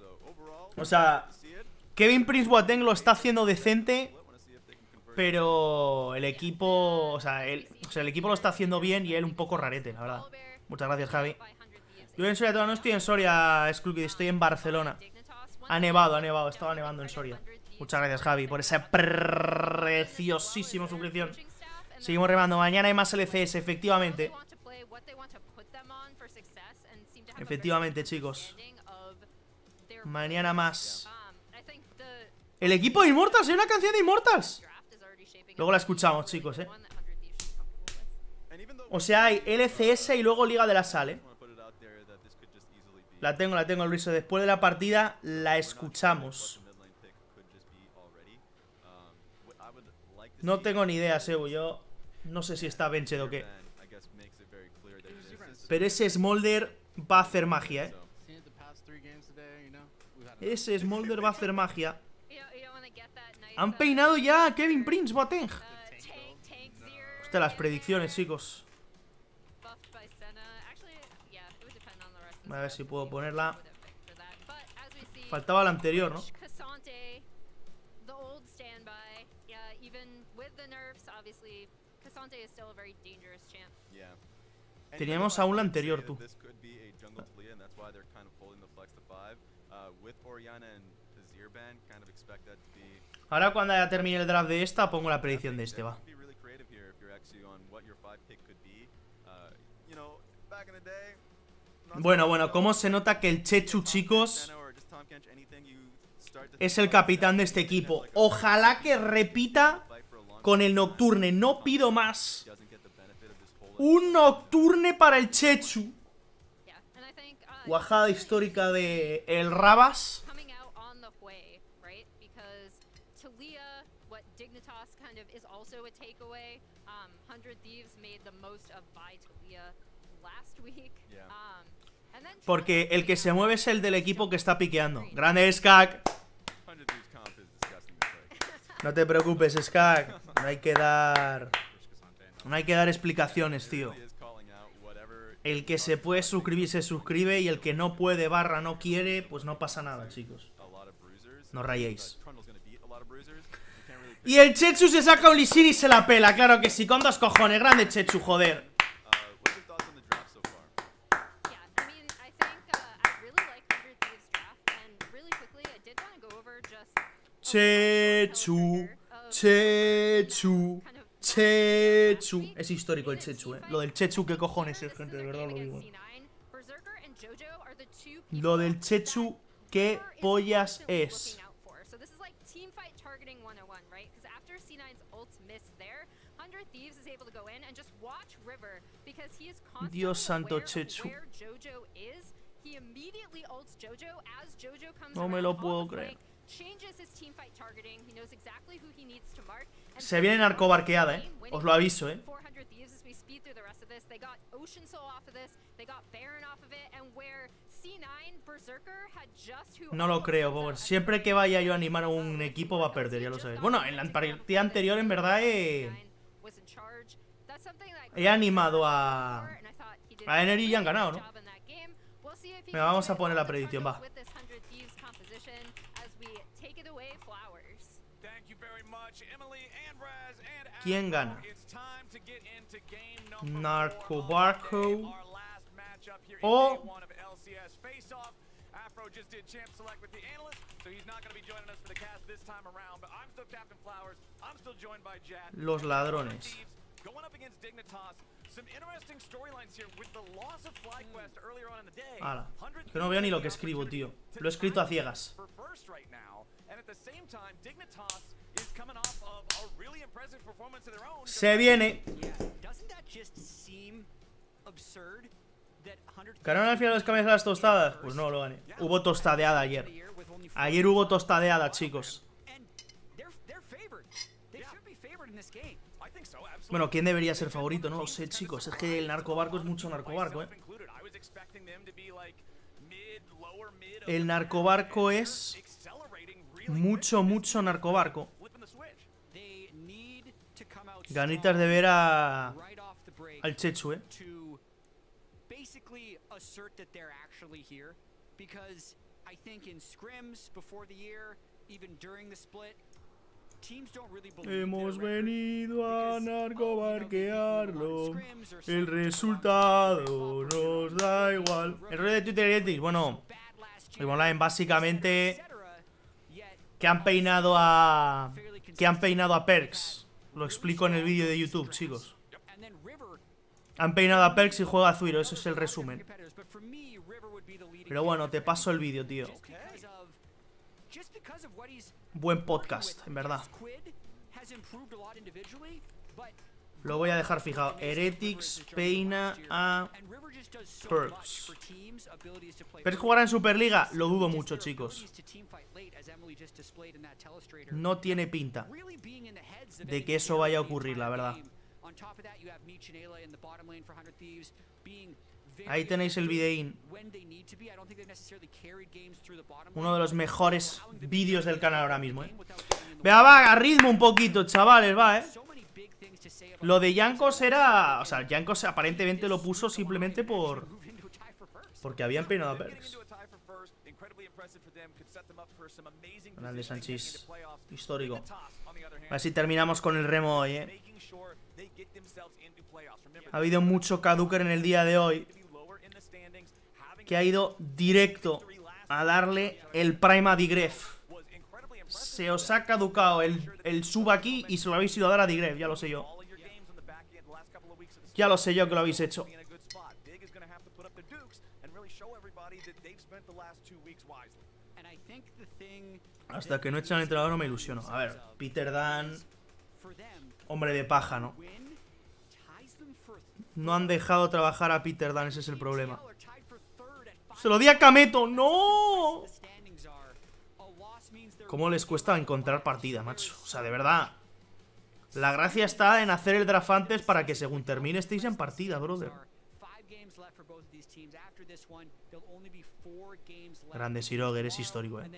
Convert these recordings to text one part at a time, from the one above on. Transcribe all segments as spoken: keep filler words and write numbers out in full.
O sea, Kevin Prince Boateng lo está haciendo decente, pero el equipo, o sea, el, o sea, el equipo lo está haciendo bien y él un poco rarete, la verdad. Muchas gracias, Javi. Yo en Soria todavía no estoy en Soria, Skulky, estoy en Barcelona. Ha nevado, ha nevado, estaba nevando en Soria. Muchas gracias, Javi, por esa preciosísima suscripción. Seguimos remando. Mañana hay más L C S, efectivamente. Efectivamente, chicos. Mañana más. El equipo de Immortals, hay una canción de Immortals. Luego la escuchamos, chicos, eh. O sea, hay L C S y luego Liga de la Sal, eh. La tengo, la tengo, Luis. Después de la partida la escuchamos. No tengo ni idea, Sebu. Yo no sé si está benched o qué. Pero ese Smolder va a hacer magia, eh. Ese Smolder va a hacer magia. Han peinado ya a Kevin Prince Boateng. Hostia, las predicciones, chicos. A ver si puedo ponerla. Faltaba la anterior, ¿no? Teníamos aún la anterior, tú. Ahora cuando ya termine el draft de esta, pongo la predicción de este, va. Bueno, bueno, cómo se nota que el Chechu, chicos, es el capitán de este equipo. Ojalá que repita con el Nocturne. No pido más. Un Nocturne para el Chechu. Guajada histórica de el Rabas. Porque el que se mueve es el del equipo que está piqueando. Grande Skak. No te preocupes, Skak. No hay que dar... No hay que dar explicaciones, tío. El que se puede suscribir se suscribe y el que no puede barra no quiere, pues no pasa nada, chicos. No rayéis. Y el Chechu se saca un Lissin y se la pela, claro que sí, con dos cojones. Grande Chechu, joder. Chechu, Chechu, Chechu. Es histórico el Chechu, eh. Lo del Chechu, ¿qué cojones es, gente? De verdad lo digo. Lo del Chechu, ¿qué pollas es? Dios santo, Chechu. No me lo puedo creer. Se viene narcobarqueada, eh. Os lo aviso, eh. No lo creo, Bober. Siempre que vaya yo a animar a un equipo va a perder, ya lo sabéis. Bueno, en la partida anterior en verdad he... He animado a... A Energy y han ganado, ¿no? Venga, vamos a poner la predicción, va. ¿Quién gana? Narcobarco o los ladrones. Ala, que no veo ni lo que escribo, tío. Lo he escrito a ciegas. Se viene. ¿Ganaron al final los cambios de las tostadas? Pues no, lo gané. Hubo tostadeada ayer. Ayer hubo tostadeada, chicos. Bueno, ¿quién debería ser favorito? No lo sé, chicos. Es que el narcobarco es mucho narcobarco, eh. El narcobarco es mucho, mucho narcobarco. Ganitas de ver a... al Chechu, eh. Hemos venido a narcobarquearlo. El resultado nos da igual. El rollo de Twitter y Ethics, bueno, Online básicamente que han peinado a que han peinado a Perks. Lo explico en el vídeo de YouTube, chicos. Han peinado a Perks y juega a Zuiro, ese es el resumen. Pero bueno, te paso el vídeo, tío. Buen podcast, en verdad. Lo voy a dejar fijado. Heretics peina a Perks. ¿Perks jugará en Superliga? Lo dudo mucho, chicos. No tiene pinta de que eso vaya a ocurrir, la verdad. Ahí tenéis el videín. Uno de los mejores vídeos del canal ahora mismo, ¿eh? Vea, va, a ritmo un poquito, chavales, va, ¿eh? Lo de Jankos era... O sea, Jankos aparentemente lo puso simplemente por... Porque habían peinado a Perks. Grande Sánchez. Histórico. A ver si terminamos con el remo hoy, ¿eh? Ha habido mucho Kaduker en el día de hoy, que ha ido directo a darle el Prime a Digref. Se os ha caducado el, el sub aquí y se lo habéis ido a dar a Digref, ya lo sé yo. Ya lo sé yo que lo habéis hecho. Hasta que no echan al entrenador no me ilusiono. A ver, Peter Dan, hombre de paja, ¿no? No han dejado trabajar a Peter Dan, ese es el problema. ¡Se lo di a Kameto! ¡No! ¿Cómo les cuesta encontrar partida, macho? O sea, de verdad. La gracia está en hacer el draft antes para que según termine estéis en partida, brother. Grande Sirogue, eres histórico, eh.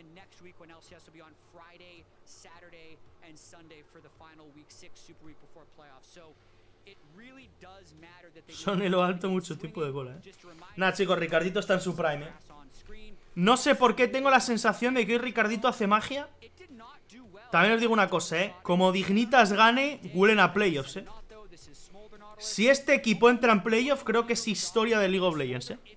Son en lo alto mucho tipo de bola, eh. Nah, chicos, Ricardito está en su prime, eh. No sé por qué tengo la sensación de que hoy Ricardito hace magia. También os digo una cosa, eh. Como Dignitas gane, huelen a playoffs, eh. Si este equipo entra en playoff, creo que es historia de League of Legends, eh.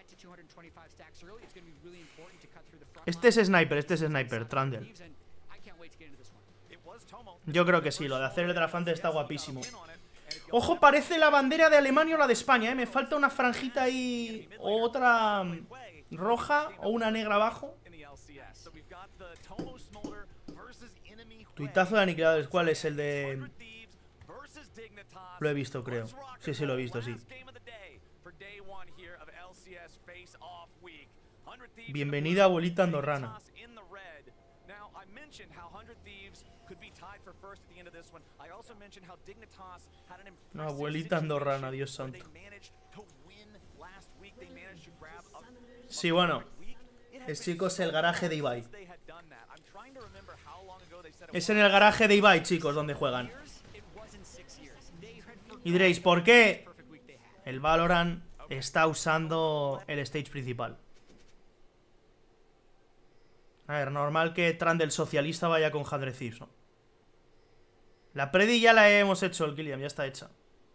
Este es Sniper, este es Sniper, Trundle. Yo creo que sí, lo de hacer el draft antes está guapísimo. Ojo, parece la bandera de Alemania o la de España, ¿eh? Me falta una franjita ahí, o otra roja o una negra abajo. Tuitazo de aniquiladores, ¿cuál es? El de... Lo he visto, creo. Sí, sí, lo he visto, sí. Bienvenida, abuelita andorrana. No, abuelita andorrana, Dios santo. Sí, bueno. Es, chicos, el garaje de Ibai. Es en el garaje de Ibai, chicos, donde juegan. Y diréis, ¿por qué? El Valorant está usando el stage principal. A ver, normal que Trundle socialista vaya con Hundred Thieves, ¿no? La predi ya la hemos hecho, el Killian, ya está hecha.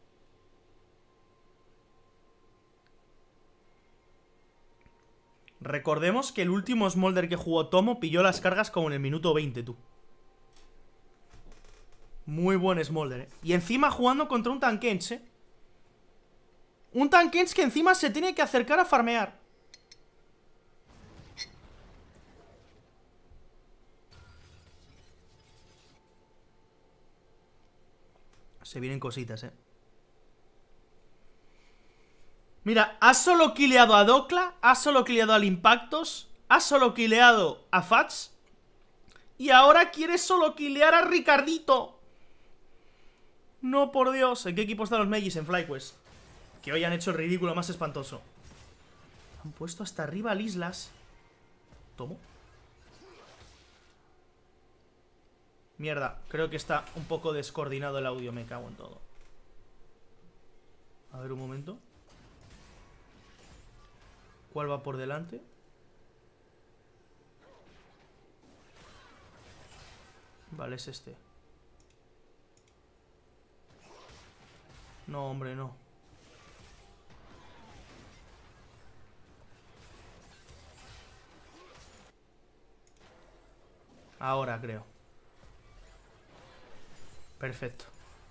Recordemos que el último Smolder que jugó Tomo pilló las cargas como en el minuto veinte, tú. Muy buen Smolder, ¿eh? Y encima jugando contra un Tankens, ¿eh? Un Tankens que encima se tiene que acercar a farmear. Se vienen cositas, eh. Mira, ha solo kileado a Dokla, ha solo kileado al Impactos, ha solo kileado a Fats y ahora quiere solo kilear a Ricardito. No, por Dios. ¿En qué equipo están los Megis? En FlyQuest. Que hoy han hecho el ridículo más espantoso. Han puesto hasta arriba al Islas. ¿Tomo? Mierda, creo que está un poco descoordinado el audio, me cago en todo. A ver un momento. ¿Cuál va por delante? Vale, es este. No, hombre, no. Ahora creo. Perfecto.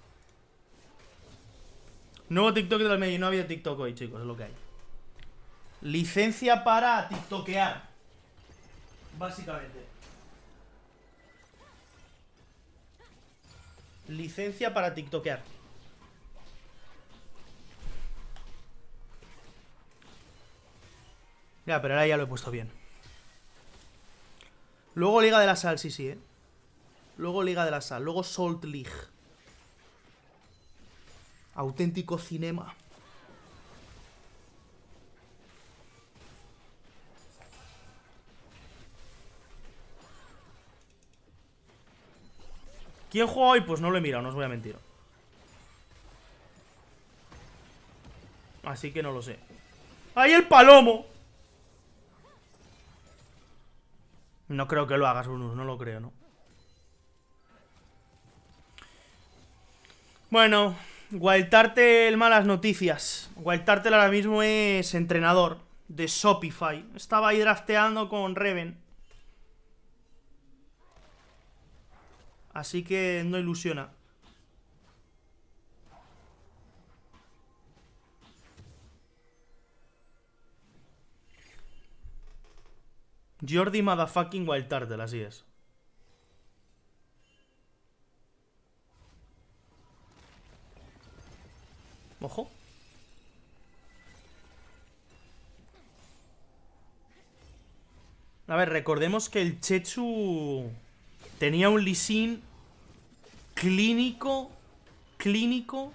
Nuevo TikTok del medio. No había TikTok hoy, chicos, es lo que hay. Licencia para tiktokear. Básicamente. Licencia para tiktokear. Ya, pero ahora ya lo he puesto bien. Luego Liga de la Sal, sí, sí, eh. Luego Liga de la Sal. Luego Salt League. Auténtico cinema. ¿Quién juega hoy? Pues no lo he mirado, no os voy a mentir. Así que no lo sé. ¡Ay, el palomo! No creo que lo hagas, Brunus, no lo creo, ¿no? Bueno, Wildturtle, malas noticias. Wildturtle ahora mismo es entrenador de Shopify. Estaba ahí drafteando con Reven. Así que no ilusiona. Jordi motherfucking Wildturtle, así es. Ojo. A ver, recordemos que el Chechu tenía un Lee Sin clínico, clínico,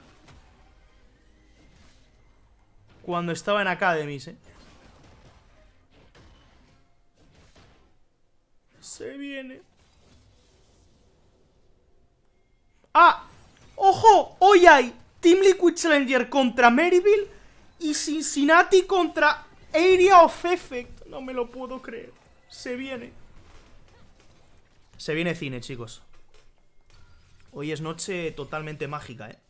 cuando estaba en Academies, eh. Se viene. ¡Ah! ¡Ojo! Hoy hay Team Liquid Challenger contra Maryville y Cincinnati contra Area of Effect. No me lo puedo creer. Se viene. Se viene cine, chicos. Hoy es noche totalmente mágica, eh.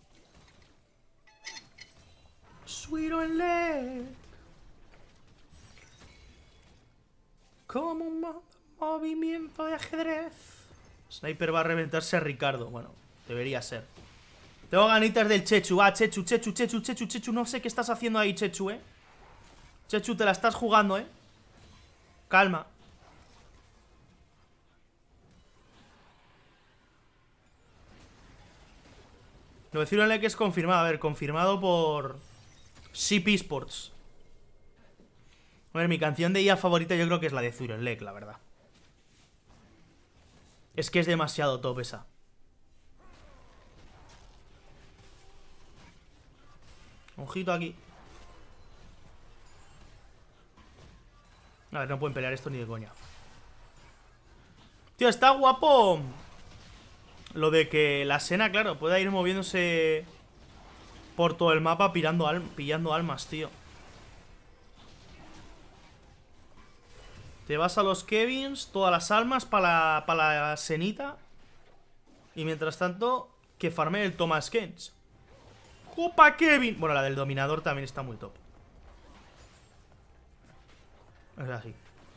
Sweet on leg. Como un mo movimiento de ajedrez. Sniper va a reventarse a Ricardo. Bueno, debería ser. Tengo ganitas del Chechu. Ah, Chechu, Chechu, Chechu, Chechu, Chechu. No sé qué estás haciendo ahí, Chechu, eh. Chechu, te la estás jugando, eh. Calma. Lo de Zero que es confirmado. A ver, confirmado por C P Sports. A ver, mi canción de I A favorita yo creo que es la de Zero Lake, la verdad. Es que es demasiado top esa. Ojito aquí. A ver, no pueden pelear esto ni de coña. Tío, está guapo lo de que la Sena, claro, pueda ir moviéndose por todo el mapa pillando, al pillando almas, tío. Te vas a los Kevins, todas las almas para la, para la Senita. Y mientras tanto, que farme el Thomas Kens. ¡Copa Kevin! Bueno, la del Dominador también está muy top. Es así.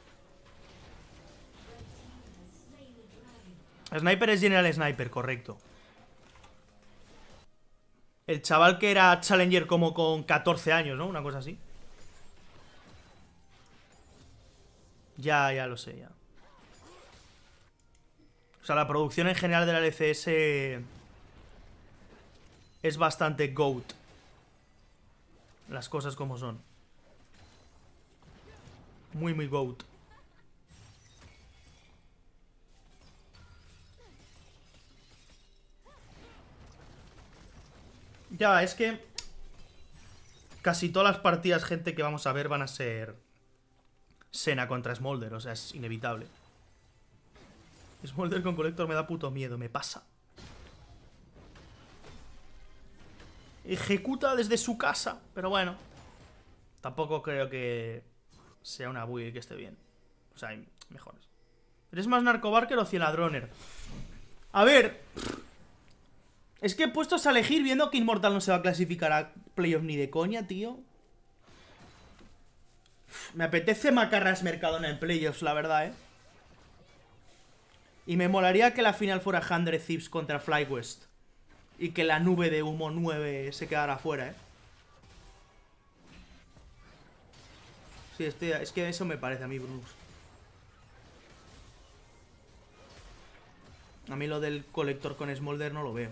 Sniper es General Sniper, correcto. El chaval que era Challenger como con catorce años, ¿no? Una cosa así. Ya, ya lo sé, ya. O sea, la producción en general de la L C S es bastante GOAT. Las cosas como son. Muy, muy GOAT. Ya, es que casi todas las partidas, gente, que vamos a ver van a ser Sena contra Smolder, o sea, es inevitable. Smolder con Collector me da puto miedo, me pasa. Ejecuta desde su casa, pero bueno. Tampoco creo que sea una build que esté bien. O sea, hay mejores. ¿Eres más Narcobarker o Cieladroner? A ver. Es que puestos a elegir viendo que Inmortal no se va a clasificar a playoff ni de coña, tío. Me apetece Macarras Mercadona en playoffs, la verdad, eh. Y me molaría que la final fuera Hundred Thieves contra FlyQuest. Y que la nube de humo nueve se quedara fuera, eh. Sí, estoy, es que eso me parece a mí, Bruce. A mí lo del colector con Smolder no lo veo.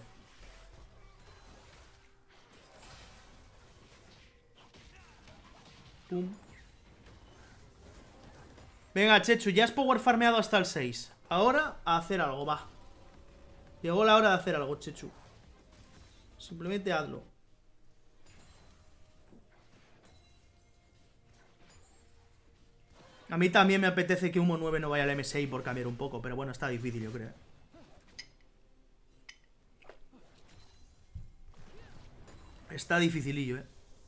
Pum. Venga, Chechu, ya has power farmeado hasta el seis. Ahora a hacer algo, va. Llegó la hora de hacer algo, Chechu. Simplemente hazlo. A mí también me apetece que Humo nueve no vaya al M S I por cambiar un poco, pero bueno, está difícil, yo creo. Está dificilillo, eh.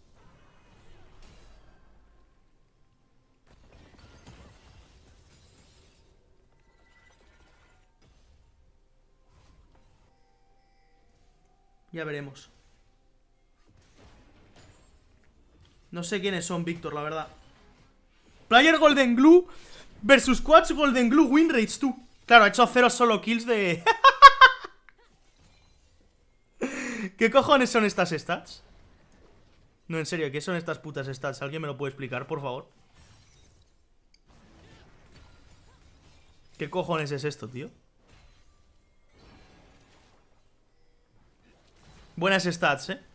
Ya veremos. No sé quiénes son, Víctor, la verdad. Player Golden Glue versus Quads Golden Glue win rates, tú. Claro, ha hecho cero solo kills de... ¿Qué cojones son estas stats? No, en serio, ¿qué son estas putas stats? ¿Alguien me lo puede explicar, por favor? ¿Qué cojones es esto, tío? Buenas stats, ¿eh?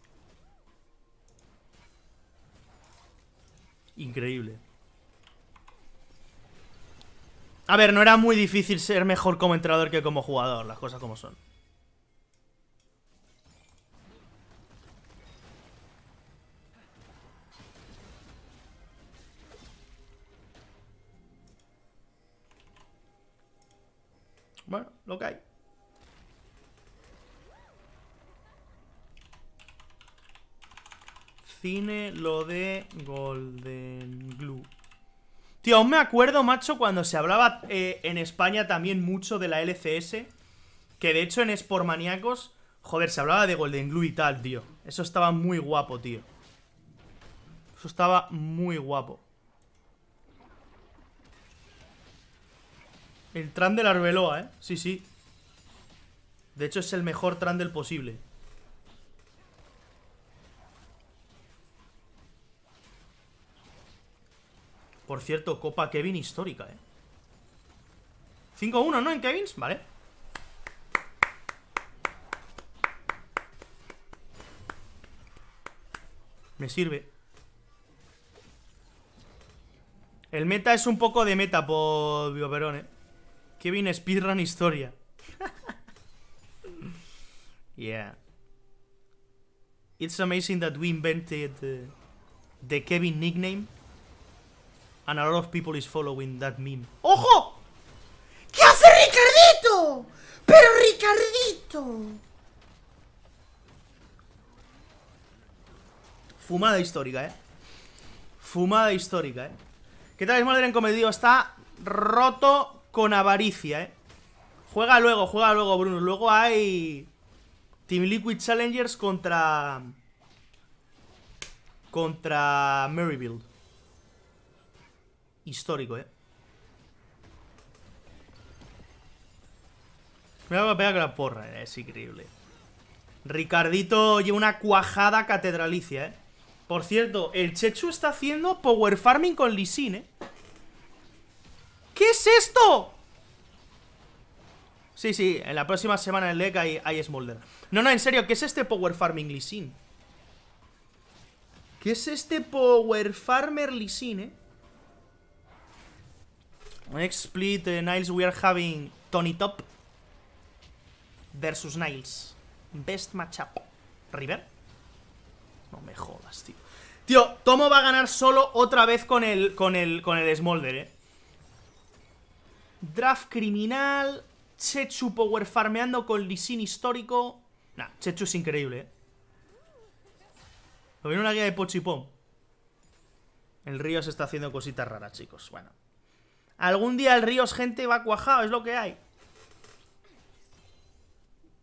Increíble. A ver, no era muy difícil ser mejor como entrenador que como jugador, las cosas como son. Bueno, lo que hay. Cine, lo de Golden Glue. Tío, aún me acuerdo, macho, cuando se hablaba eh, en España también mucho de la L C S. Que de hecho en Sportmaníacos, joder, se hablaba de Golden Glue y tal, tío. Eso estaba muy guapo, tío. Eso estaba muy guapo. El tran del Arbeloa, eh. Sí, sí. De hecho es el mejor tran del posible. Por cierto, Copa Kevin histórica, eh. cinco uno, ¿no? En Kevins, vale. Me sirve. El meta es un poco de meta por Bioperón, eh. Kevin speedrun historia. Yeah. It's amazing that we invented uh, the Kevin nickname. And a lot of people is following that meme. ¡Ojo! ¿Qué hace Ricardito? ¡Pero Ricardito! Fumada histórica, eh. Fumada histórica, eh. ¿Qué tal, Smolder en comedido? Está roto con avaricia, eh. Juega luego, juega luego, Bruno. Luego hay Team Liquid Challengers contra... Contra Maryville. Histórico, eh. Me voy a pegar con la porra, es increíble. Ricardito lleva una cuajada catedralicia, eh. Por cierto, el Chechu está haciendo power farming con Lee Sin, eh. ¿Qué es esto? Sí, sí, en la próxima semana en el deck hay, hay Smolder. No, no, en serio, ¿qué es este power farming Lee Sin? ¿Qué es este power farmer Lee Sin, eh? Next split, uh, Niles, we are having Tony Top versus Niles. Best matchup. ¿River? No me jodas, tío. Tío, Tomo va a ganar solo otra vez con el, con el, con el Smolder, eh. Draft criminal. Chechu power farmeando con Lee Sin histórico. Nah, Chechu es increíble, eh. Lo viene una guía de Pochipom. El Ríos está haciendo cositas raras, chicos. Bueno. Algún día el Ríos, gente, va cuajado, es lo que hay.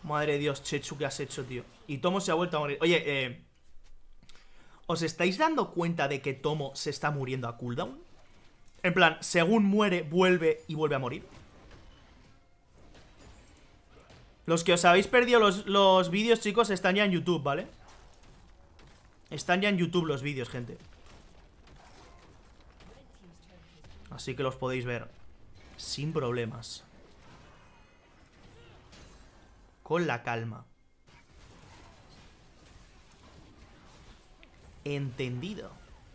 Madre de Dios, Chechu, ¿qué has hecho, tío? Y Tomo se ha vuelto a morir. Oye, eh... ¿os estáis dando cuenta de que Tomo se está muriendo a cooldown? En plan, según muere, vuelve y vuelve a morir. Los que os habéis perdido los, los vídeos, chicos, están ya en YouTube, ¿vale? Están ya en YouTube los vídeos, gente. Así que los podéis ver sin problemas. Con la calma. Entendido.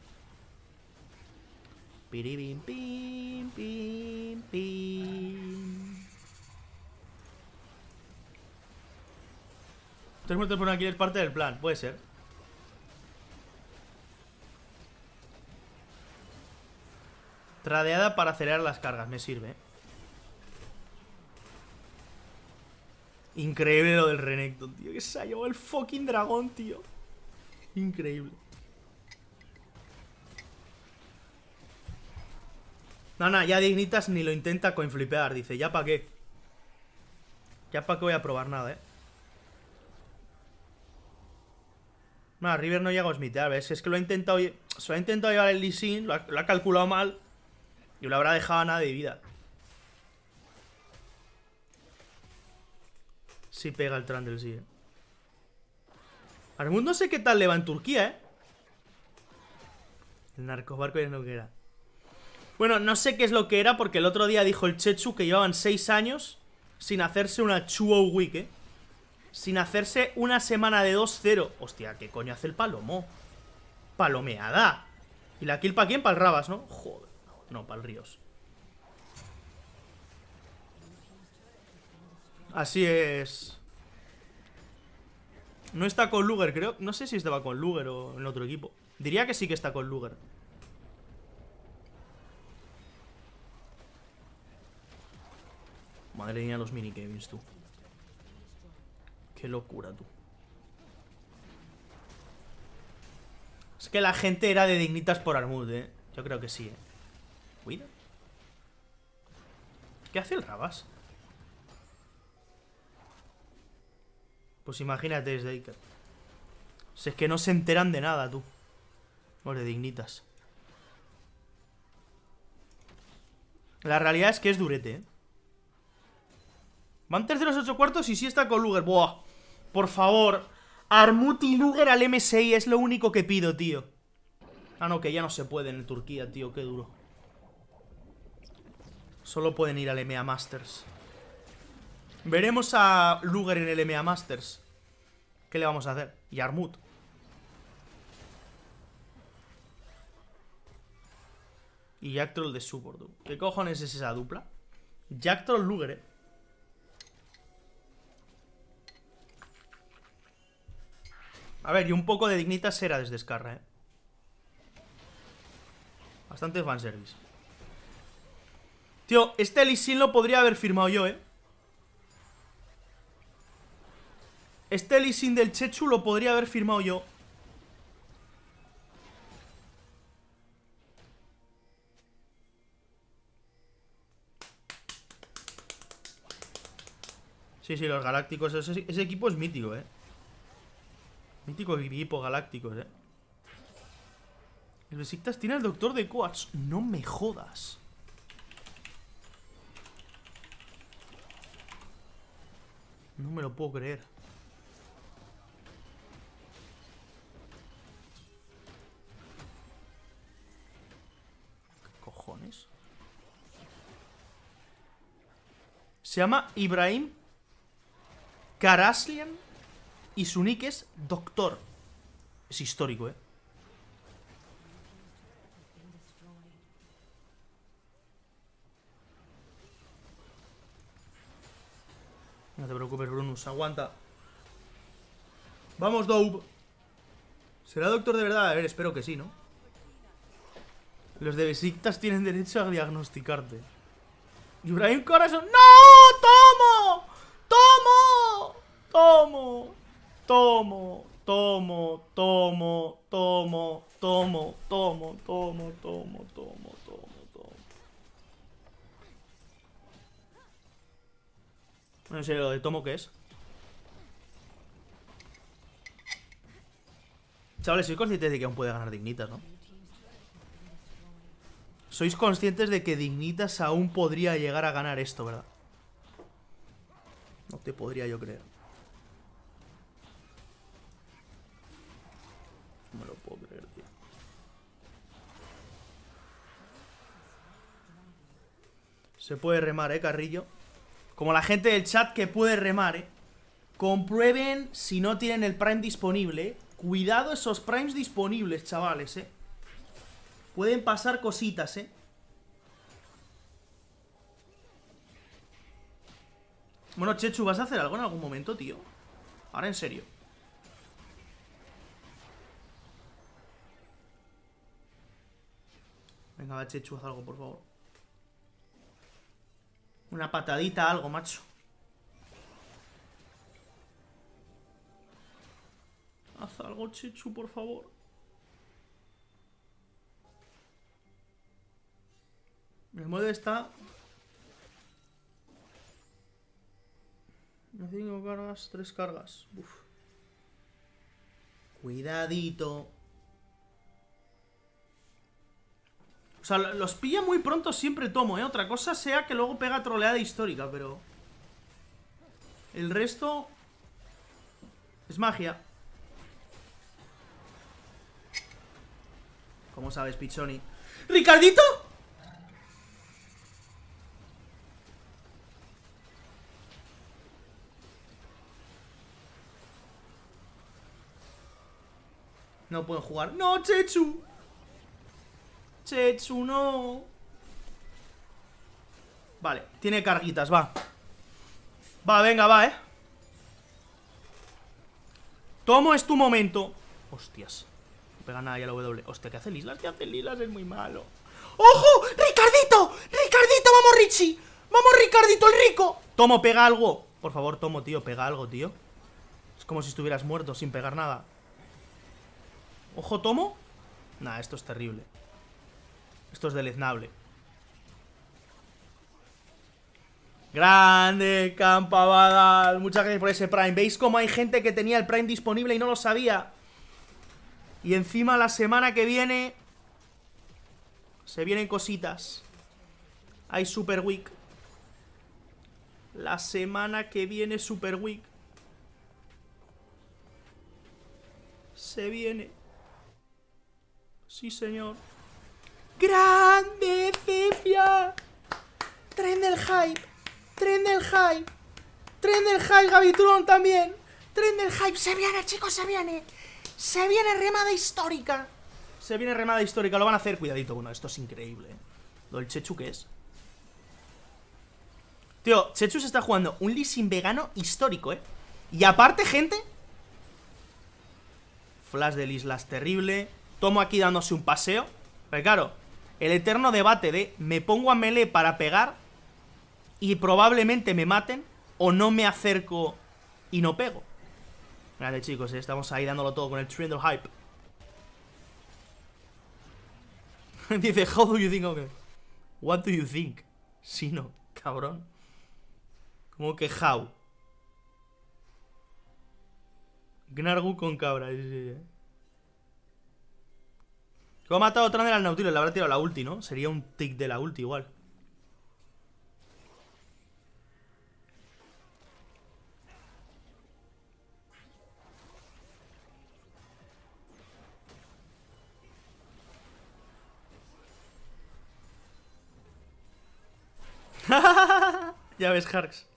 Piribim, pim, pim, pim. Tres muertos por aquí es parte del plan, puede ser. Tradeada para acelerar las cargas, me sirve. Increíble lo del Renekton, tío. Que se ha llevado el fucking dragón, tío. Increíble. No, no, ya Dignitas ni lo intenta coinflipear. Dice, ¿ya para qué? Ya para qué voy a probar nada, eh. No, River no llega a smitear, ¿ves? Es que lo ha intentado. Se lo ha intentado llevar el Lee Sin, lo ha, lo ha calculado mal. Y lo habrá dejado a nada de vida. Sí pega el Trundle, sí, eh. Armut no sé qué tal le va en Turquía, eh. El narcobarco ya no que era. Bueno, no sé qué es lo que era, porque el otro día dijo el Chechu que llevaban seis años sin hacerse una Chuo Week, eh. Sin hacerse una semana de dos cero. Hostia, ¿qué coño hace el Palomo? Palomeada. ¿Y la kill para quién? Para el Rabas, ¿no? Joder. No, para el Ríos. Así es. No está con Luger, creo. No sé si estaba con Luger o en otro equipo. Diría que sí que está con Luger. Madre mía, los minikevins, tú. Qué locura, tú. Es que la gente era de Dignitas por Armut, eh. Yo creo que sí, eh. Cuida. ¿Qué hace el Rabas? Pues imagínate desde Iker. Si es que no se enteran de nada, tú. Los de Dignitas. La realidad es que es durete, eh. Van terceros ocho cuartos y sí está con Luger. Buah. Por favor. Armut y Luger al M S I es lo único que pido, tío. Ah, no, que ya no se puede en Turquía, tío. Qué duro. Solo pueden ir al M A Masters. Veremos a Luger en el M A Masters. ¿Qué le vamos a hacer? Y a Armut. Y Jack Troll de support. ¿Qué cojones es esa dupla? Jack Troll Luger, eh. A ver, y un poco de Dignitas era desde Scarra, eh. Bastante fanservice. Tío, este Lee Sin lo podría haber firmado yo, eh. Este Lee Sin del Chechu lo podría haber firmado yo. Sí, sí, los galácticos. Ese, ese equipo es mítico, eh. Mítico equipo galácticos, eh. El Besiktas tiene al doctor de Coats. No me jodas. No me lo puedo creer. ¿Qué cojones? Se llama Ibrahim Karaslian y su nick es Doctor. Es histórico, eh. No te preocupes, Brunus, aguanta. Vamos, Doub. ¿Será doctor de verdad? A ver, espero que sí, ¿no? Los de Besiktas tienen derecho a diagnosticarte. Ibrahim Corazon. ¡No! ¡Tomo! ¡Tomo! ¡Tomo! ¡Tomo! ¡Tomo! ¡Tomo! ¡Tomo! ¡Tomo! ¡Tomo! ¡Tomo! ¡Tomo! ¡Tomo! ¡Tomo! No sé, lo de Tomo, ¿qué es? Chavales, sois conscientes de que aún puede ganar Dignitas, ¿no? Sois conscientes de que Dignitas aún podría llegar a ganar esto, ¿verdad? No te podría yo creer. No me lo puedo creer, tío. Se puede remar, ¿eh, Carrillo? Como la gente del chat que puede remar, ¿eh? Comprueben si no tienen el Prime disponible, ¿eh? Cuidado esos Primes disponibles, chavales, ¿eh? Pueden pasar cositas, ¿eh? Bueno, Chechu, ¿vas a hacer algo en algún momento, tío? Ahora en serio. Venga, va, Chechu, haz algo, por favor. Una patadita, algo, macho. Haz algo, Chechu, por favor. El molde está... Cinco cargas, tres cargas. Uf. Cuidadito. O sea, los pilla muy pronto siempre Tomo, ¿eh? Otra cosa sea que luego pega troleada histórica, pero... El resto... Es magia. ¿Cómo sabes, Pichoni? ¡Ricardito! No pueden jugar. ¡No, Chechu! Chechu, no. Vale, tiene carguitas, va. Va, venga, va, eh. Tomo, es tu momento. Hostias. No pega nada ya la W. Hostia, ¿qué hace Lislas? ¿Qué hace Lislas? Es muy malo. ¡Ojo! ¡Ricardito! ¡Ricardito! ¡Vamos, Richie! ¡Vamos, Ricardito, el rico! Tomo, pega algo. Por favor, Tomo, tío, pega algo, tío. Es como si estuvieras muerto sin pegar nada. Ojo, Tomo. Nah, esto es terrible. Esto es deleznable. Grande, Campabadal. Muchas gracias por ese Prime. ¿Veis cómo hay gente que tenía el Prime disponible y no lo sabía? Y encima la semana que viene se vienen cositas. Hay Super Week. La semana que viene Super Week. Se viene. Sí, señor. ¡Grande, Cefia! Tren del hype. Tren del hype. Tren del hype, Gavitrón también. Tren del hype. Se viene, chicos, se viene. Se viene remada histórica. Se viene remada histórica. Lo van a hacer. Cuidadito. Bueno, esto es increíble. ¿Lo del Chechu qué es? Tío, Chechu se está jugando un Lee Sin vegano histórico, ¿eh? Y aparte, gente... Flash del Islas terrible. Tomo aquí dándose un paseo. Pero claro, el eterno debate de me pongo a melee para pegar y probablemente me maten, o no me acerco y no pego. Grande, chicos, ¿eh? Estamos ahí dándolo todo con el trend del hype. Dice, how do you think? Okay. What do you think? Sí, no, cabrón. ¿Cómo que how? Gnargu con cabra, sí, sí, sí. ¿Cómo ha matado Trundle al Nautilus? Le habrá tirado la ulti, ¿no? Sería un tic de la ulti igual. Ya ves, Harks.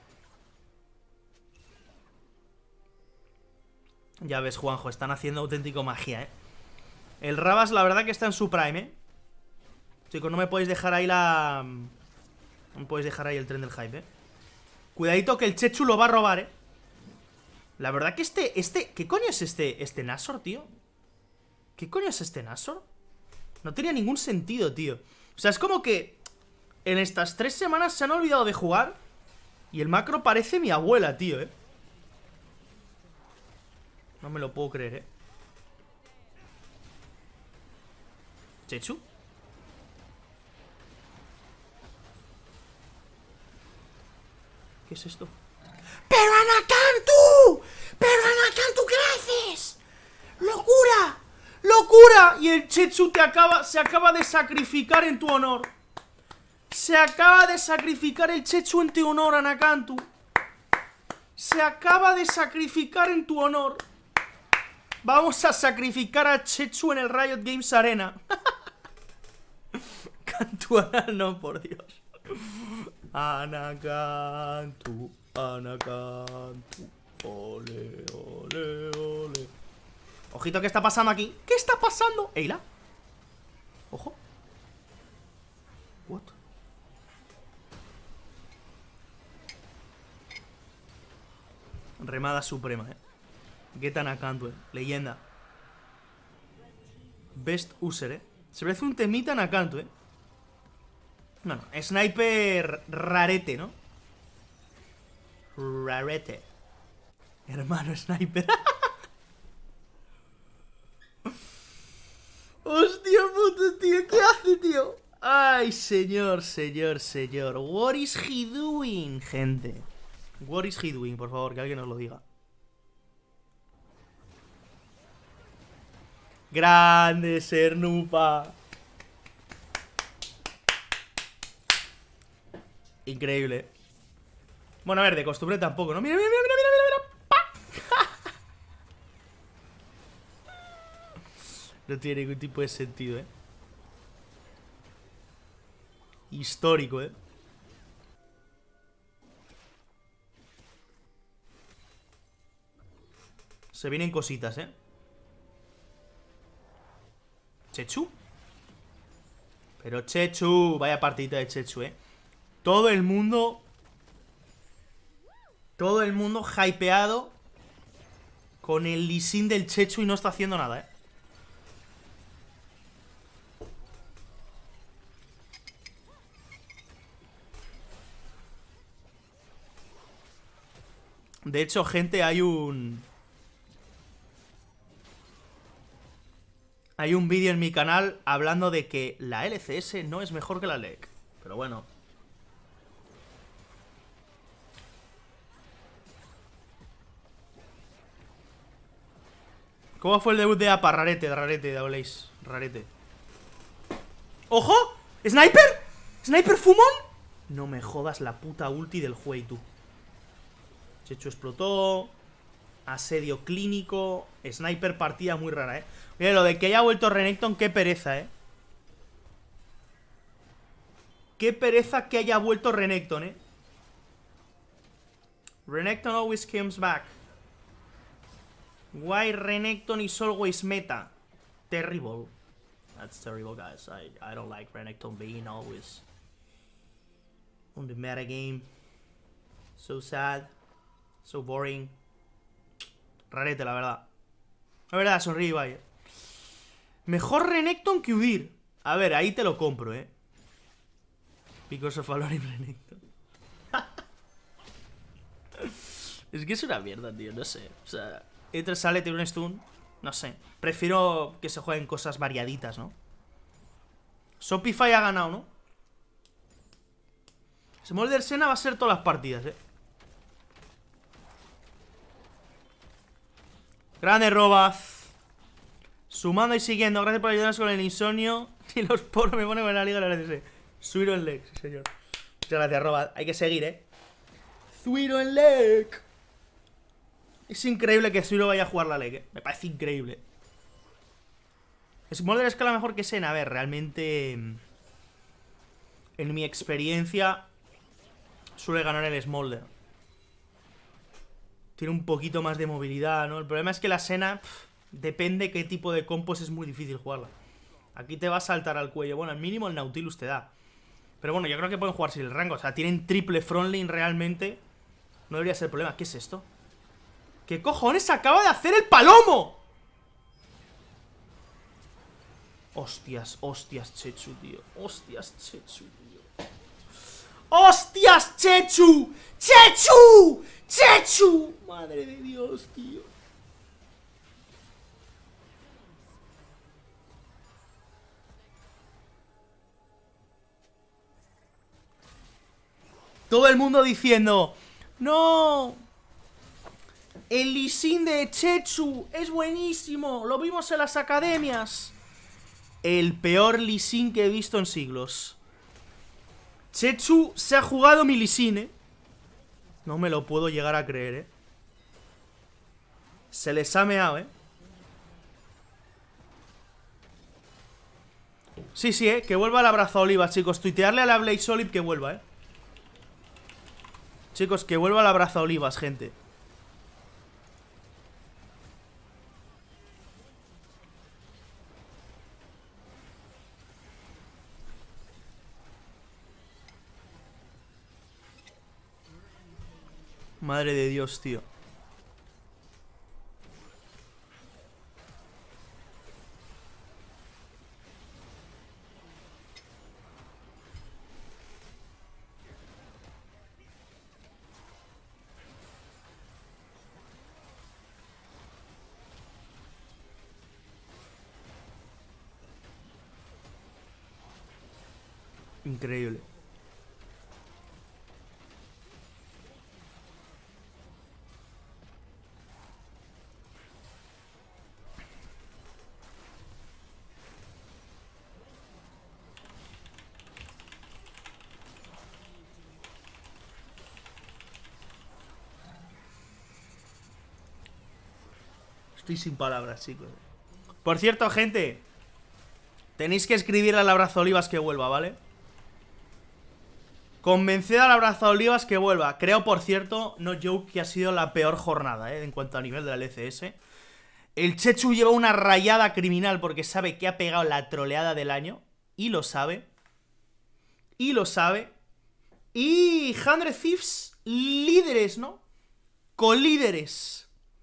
Ya ves, Juanjo, están haciendo auténtico magia, ¿eh? El Rabas, la verdad que está en su prime, ¿eh? Chicos, no me podéis dejar ahí la... No me podéis dejar ahí el tren del hype, ¿eh? Cuidadito que el Chechu lo va a robar, ¿eh? La verdad que este... este ¿Qué coño es este, este Nashor, tío? ¿Qué coño es este Nashor? No tenía ningún sentido, tío. O sea, es como que en estas tres semanas se han olvidado de jugar y el macro parece mi abuela, tío, ¿eh? No me lo puedo creer, ¿eh? ¿Chechu? ¿Qué es esto? ¡Pero Anakantu! ¡Pero Anakantu, qué haces! ¡Locura! ¡Locura! Y el Chetsu te acaba, se acaba de sacrificar en tu honor. Se acaba de sacrificar el Chetsu en tu honor, Anakantu. Se acaba de sacrificar en tu honor. Vamos a sacrificar a Chetsu en el Riot Games Arena. Cantuana, no, por Dios. Anakantu, Anakantu. Ole, ole, ole. Ojito, ¿qué está pasando aquí? ¿Qué está pasando? Eila. Ojo. What? Remada suprema, eh. Get Anakantu, eh. Leyenda. Best user, eh. Se parece un temita Anakantu, eh. Bueno, sniper rarete, ¿no? Rarete. Hermano sniper. Hostia puta, tío. ¿Qué hace, tío? Ay, señor, señor, señor. What is he doing, gente? What is he doing, por favor, que alguien nos lo diga. Grande, Sernupa. Increíble. Bueno, a ver, de costumbre tampoco, ¿no? Mira, mira, mira, mira, mira, mira, ¡pa! No tiene ningún tipo de sentido, ¿eh? Histórico, ¿eh? Se vienen cositas, ¿eh? Chechu. Pero Chechu, vaya partidita de Chechu, ¿eh? Todo el mundo... Todo el mundo hypeado con el Lee Sin del Chechu y no está haciendo nada, ¿eh? De hecho, gente, hay un... Hay un vídeo en mi canal hablando de que la L C S no es mejor que la L E C. Pero bueno... ¿Cómo fue el debut de A P A? Rarete, rarete, de Blaze. Rarete. ¡Ojo! ¿Sniper? ¿Sniper fumón? No me jodas la puta ulti del Huey, tú. Chechu explotó. Asedio clínico. Sniper partida muy rara, eh. Mira, lo de que haya vuelto Renekton, qué pereza, eh. Qué pereza que haya vuelto Renekton, eh. Renekton always comes back. Why Renekton is always meta? Terrible. That's terrible, guys. I, I don't like Renekton being always on the meta game. So sad. So boring. Rarete, la verdad. La verdad, sonríe, vaya. Mejor Renekton que Udyr. A ver, ahí te lo compro, eh. Because of Valor y Renekton. Es que es una mierda, tío. No sé. O sea... Entra, sale, tiene un stun. No sé. Prefiero que se jueguen cosas variaditas, ¿no? Shopify ha ganado, ¿no? Smolder Senna va a ser todas las partidas, ¿eh? Grande Robaz. Sumando y siguiendo. Gracias por ayudarnos con el insomnio. Y los poros me ponen en la liga de la L C S. Suiro en leg, sí señor. Muchas gracias, Robaz. Hay que seguir, ¿eh? Suiro en leg. Es increíble que Suiro vaya a jugar la leg, ¿eh? Me parece increíble. Smolder escala mejor que Senna. A ver, realmente... En mi experiencia... Suele ganar el Smolder. Tiene un poquito más de movilidad, ¿no? El problema es que la Senna... Pff, depende qué tipo de compos, es muy difícil jugarla. Aquí te va a saltar al cuello. Bueno, al mínimo el Nautilus te da. Pero bueno, yo creo que pueden jugar sin el rango. O sea, tienen triple frontline realmente. No debería ser problema. ¿Qué es esto? ¿Qué cojones acaba de hacer el palomo? Hostias, hostias, Chechu, tío. Hostias, Chechu, tío. ¡Hostias, Chechu! ¡Chechu! ¡Chechu! Madre de Dios, tío. Todo el mundo diciendo... ¡No! El Lee Sin de Chechu es buenísimo. Lo vimos en las academias. El peor Lee Sin que he visto en siglos. Chechu se ha jugado mi Lee Sin, eh. No me lo puedo llegar a creer, eh. Se les ha meado, eh. Sí, sí, eh. Que vuelva el abrazo a Oliva, chicos. Tuitearle a la Blaze Olive que vuelva, eh. Chicos, que vuelva el abrazo a Olivas, gente. Madre de Dios, tío. Increíble. Estoy sin palabras, chicos. Por cierto, gente, tenéis que escribir al abrazo Olivas que vuelva, ¿vale? Convenced al abrazo Olivas que vuelva. Creo, por cierto, no joke, que ha sido la peor jornada, ¿eh? En cuanto a nivel de la L C S. El Chechu lleva una rayada criminal porque sabe que ha pegado la troleada del año. Y lo sabe. Y lo sabe. Y Hundred Thieves, líderes, ¿no? Colíderes.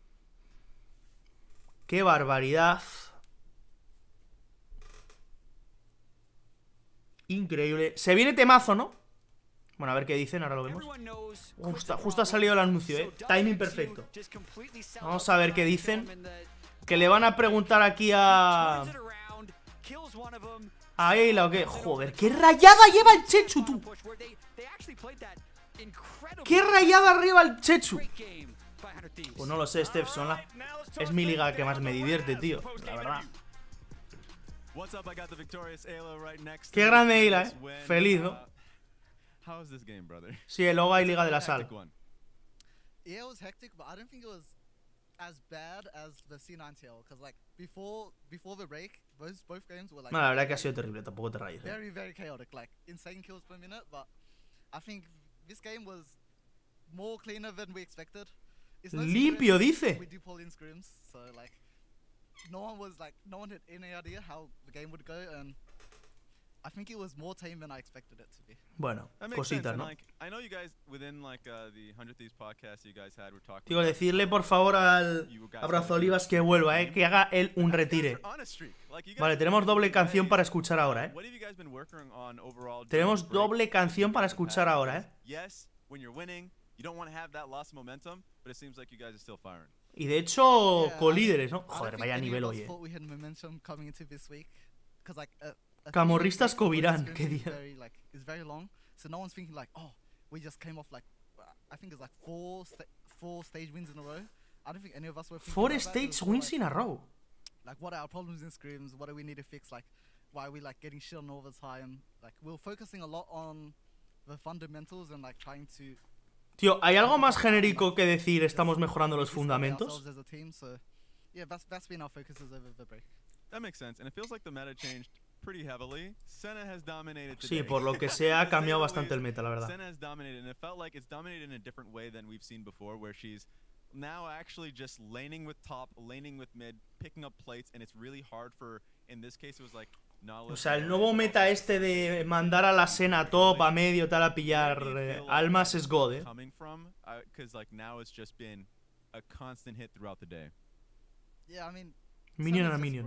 ¡Qué barbaridad! Increíble. Se viene temazo, ¿no? Bueno, a ver qué dicen, ahora lo vemos. Justo, justo ha salido el anuncio, ¿eh? Timing perfecto. Vamos a ver qué dicen. Que le van a preguntar aquí a... a Ayla o qué. Joder, qué rayada lleva el Chechu, tú. Qué rayada arriba el Chechu. Pues no lo sé, Steph, son la... es mi liga que más me divierte, tío, la verdad. Qué grande Ayla, eh. Feliz, ¿no? Sí, luego hay Liga de la Sal. No, la verdad que ha sido terrible, tampoco te rayes, eh. Limpio, dice. Bueno, cositas, ¿no? Digo, decirle por favor al abrazo Olivas que vuelva, eh, que haga él un retire. Vale, tenemos doble canción para escuchar ahora, eh. Tenemos doble canción para escuchar ahora, eh. Y de hecho, colíderes, ¿no? Joder, vaya nivel hoy, eh. Camorristas Covirán, qué día. Four stage wins in a row. Like, what are our problems in scrims? What do we need to fix? Like, why are we like getting shit on all the time? Like, we're focusing a lot on the fundamentals and like trying to. Tío, ¿hay algo más genérico que decir estamos mejorando los fundamentos? Sí, por lo que sea, ha cambiado bastante el meta, la verdad. O sea, el nuevo meta este de mandar a la Senna top, a medio, tal, a pillar eh, almas es God, eh. Minion a minion.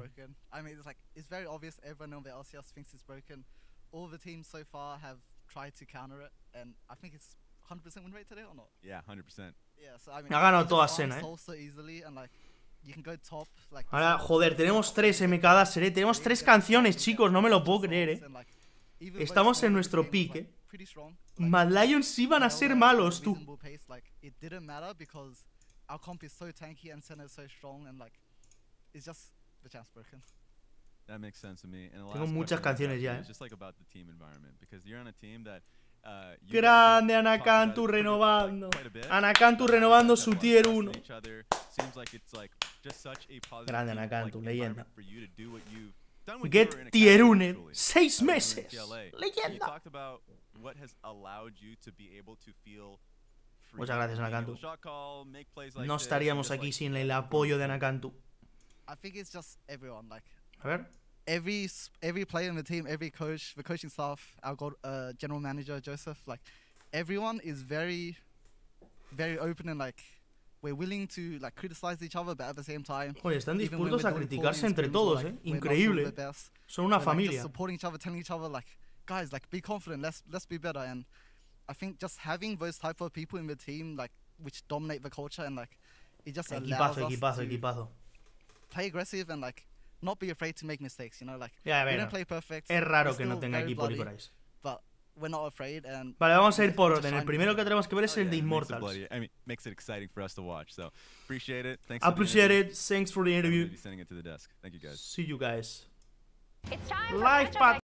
Ha ganado toda Senna, eh. Ahora, joder, tenemos tres M K Daser, eh. Tenemos tres canciones, chicos, no me lo puedo creer, eh. Estamos en nuestro pick, eh. Mad Lions sí van a ser malos, tú. our comp is so tanky and Senna is so strong, and like it's just the champ's broken. That makes sense to me. And the Tengo last muchas question canciones ya, eh. is just like about the team environment, because you're on a team that uh, you Grande guys have talked about Anakantu it pretty- renovando. quite a bit. Anakantu Uh, renovando you guys su have a lot of tier trust in uno. each other. Seems like it's like just such a positive Grande team, Anakantu, like, leyenda. environment for you to do what you've done when you were in Get academy, tier uno. actually. Seis Uh, when you were in meses. T L A. You Leyenda. talked about what has allowed you to be able to feel free, Muchas gracias, being able Anakantu. to shot call, make plays like No this, estaríamos and just, aquí like, sin el apoyo de Anakantu. I think it's just everyone, like A ver. every s- every player in the team, every coach, the coaching staff, our goal, uh, general manager Joseph, like everyone is very, very open and like we're willing to like criticize each other, but at the same time, Oye, están even when dispuestos we're a doing poorly criticarse in entre scrims or, todos, like, eh. we're not doing Increíble. the best, Son una we're, like, just familia. supporting each other, telling each other like, guys, like be confident, let's let's be better. And I think just having those type of people in the team, like which dominate the culture and like it just allows Equipazo, us equipazo, to equipazo. play aggressive and like not be afraid to make mistakes. You know, like Ya, we bueno. don't play perfect. Es raro we're que no still tenga very equipo bloody, Licorice. but we're not afraid. And Vale, vamos a we ir just por want to orden. El shine primero with que it. tenemos que ver es Oh, el de yeah, it makes it Immortals. bloody. I mean, makes it exciting for us to watch. So appreciate it. Thanks. for the Appreciate interview. it. Thanks for the I'm gonna interview. be sending it to the desk. Thank you guys. See you guys. It's time for Live Catch Up Pat.